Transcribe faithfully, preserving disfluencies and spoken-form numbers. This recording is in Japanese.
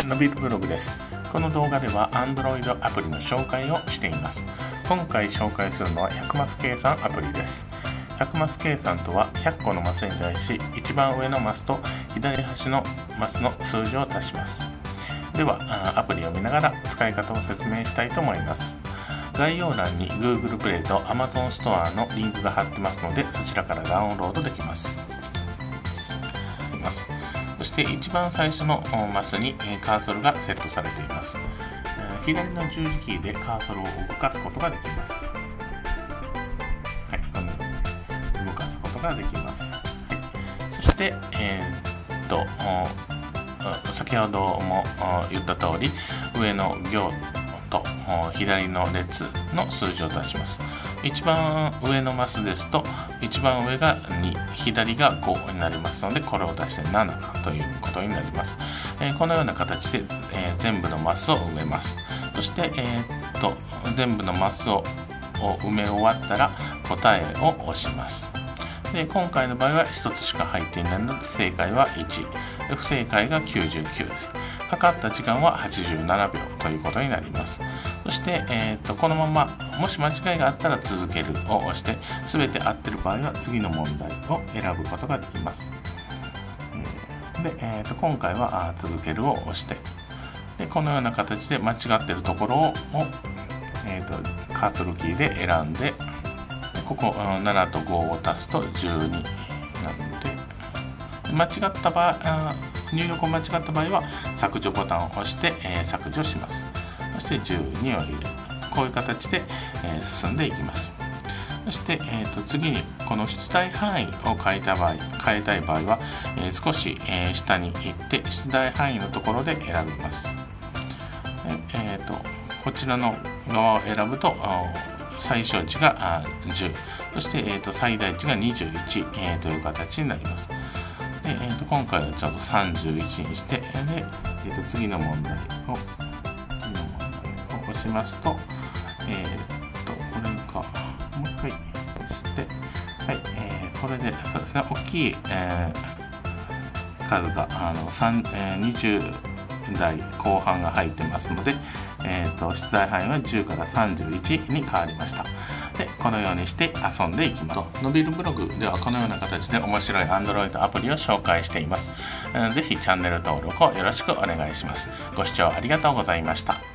のびるブログです。この動画では Android アプリの紹介をしています。今回紹介するのはひゃくマス計算アプリです。ひゃくマス計算とはひゃっこのマスに対し一番上のマスと左端のマスの数字を足します。ではアプリを見ながら使い方を説明したいと思います。概要欄に Google プレイと Amazon ストアのリンクが貼ってますので、そちらからダウンロードできます。そして一番最初のマスにカーソルがセットされています。左の十字キーでカーソルを動かすことができます。はい、このように動かすことができます。はい、そして、えー、っと先ほども言った通り、上の行と左の列の数字を足します。一番上のマスですと、一番上がに、左がごになりますので、これを足してななということになります。えー、このような形で、えー、全部のマスを埋めます。そして、えー、っと全部のマスを埋め終わったら答えを押します。で今回の場合はひとつしか入っていないので、正解はいち、不正解がきゅうじゅうきゅうです。かかった時間ははちじゅうななびょうということになります。そして、えー、とこのままもし間違いがあったら続けるを押して、全て合っている場合は次の問題を選ぶことができます。で、えー、と今回は続けるを押して、でこのような形で間違っているところを、えー、とカーソルキーで選んで、ここななとごを足すとじゅうになので、間違った場合、入力を間違った場合は削除ボタンを押して、えー、削除します。そしてじゅうにを入れる。こういう形で、えー、進んでいきます。そして、えー、と次にこの出題範囲を変えた場合、変えたい場合は、えー、少し、えー、下に行って出題範囲のところで選びます。えー、とこちらの側を選ぶと最小値がじゅう、そして、えー、と最大値がにじゅういち、えー、という形になります。でえー、と今回はちょっとさんじゅういちにして、でえー、と次の問題を次の問題を押しますと、えー、とこれかもう一回押して、はい、えー、これでそうですね、大きい、えー、数があの3、えー、にじゅう代後半が入ってますので、えー、と出題範囲はじゅうからさんじゅういちに変わりました。でこのようにして遊んでいきます。のびるブログではこのような形で面白い Android アプリを紹介しています。ぜひチャンネル登録をよろしくお願いします。ご視聴ありがとうございました。